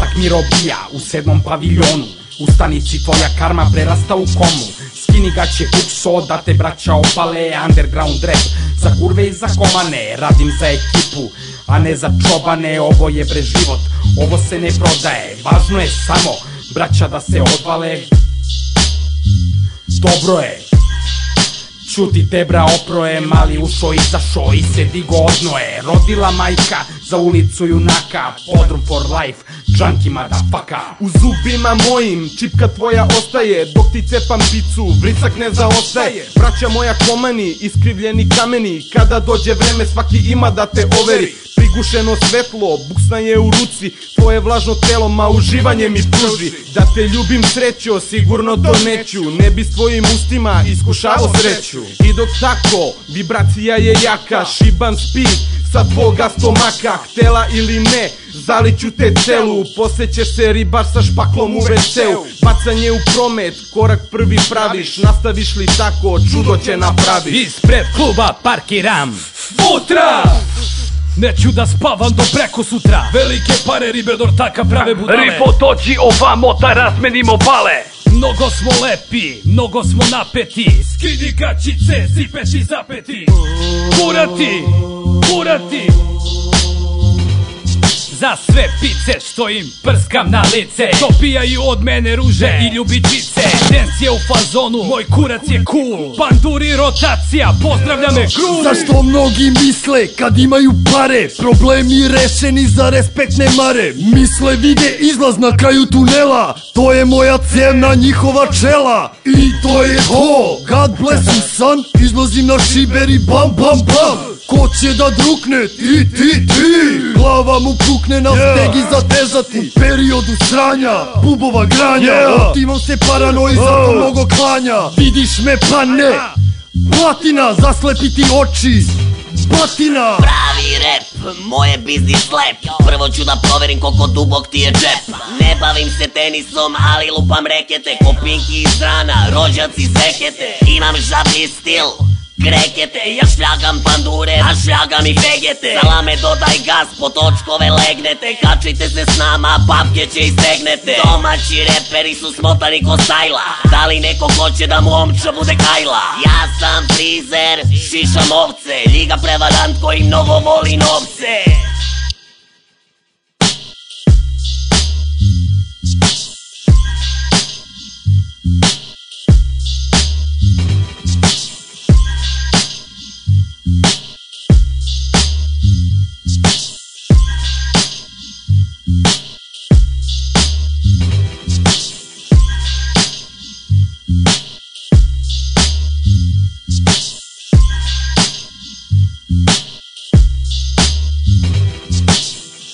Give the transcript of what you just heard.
Mrak mi robija u 7. paviljonu, u stanici tvoja karma prerasta u komu. Skini gaće ukso da te braća opale, underground rap za kurve i za komane. Radim za ekipu, a ne za čobane, ovo je bre život, ovo se ne prodaje. Važno je samo, braća, da se odvale. Dobro je, čuti debra oproje, mali ušo izašo i se digo odnoje. Rodila majka za ulicu junaka, podrum for life, junkie motherfucker. U zubima mojim čipka tvoja ostaje, dok ti cepam picu, vrisak ne zaostaje. Braća moja komani, iskrivljeni kameni, kada dođe vreme svaki ima da te overi. Prigušeno svetlo, buksna je u ruci, tvoje vlažno telo ma uživanje mi pruži. Da te ljubim srećo, sigurno to neću, ne bi s tvojim ustima iskušao sreću. I dok tako, vibracija je jaka, šiban speed sa tvoga stomaka. Htela ili ne, zaliću te celu, posećeš se ribar sa špaklom u WC-u. Bacanje u promet, korak prvi praviš, nastaviš li tako, čudo će napraviš. Ispred kluba parkiram Utra! Neću da spavam do preko sutra. Velike pare ribe do ortaka prave budale. Ripo dođi ovamo da razmenimo bale. Mnogo smo lepi, mnogo smo napeti. Skini gaćice, zipeti zapeti. Kurati, kurati. Za sve pice što im prskam na lice, dopijaju od mene ruže i ljubičice. Dance je u fazonu, moj kurac je cool. Panduri rotacija, pozdravlja me Grun. Zašto mnogi misle kad imaju pare, problemi rešeni za respekt ne mare. Misle vide izlaz na kraju tunela, to je moja cena, njihova čela. I to je to, God bless you son, izlazim na šiber i bam bam bam. Ko će da drukne? Ti. Glava mu pukne na stegi zatezati. U periodu sranja, bubova granja. Otimam se paranoji, zato mnogo klanja. Vidiš me pa ne, platina, zaslepiti oči, batina. Pravi rap, moje biznis lep. Prvo ću da proverim koliko dubok ti je džep. Ne bavim se tenisom, ali lupam rekete. Ko Pinki iz rana, rođaci sekete. Imam žabni stil, krekete, ja šljagam pandure, a šljagam i vegete. Salame dodaj gas, po točkove legnete. Kačite se s nama, papke će istegnete. Domaći reperi su smotani ko sajla. Da li neko hoće da mu omča bude kajla? Ja sam frizer, šišam ovce, ljiga prevarant koji mnogo voli novce.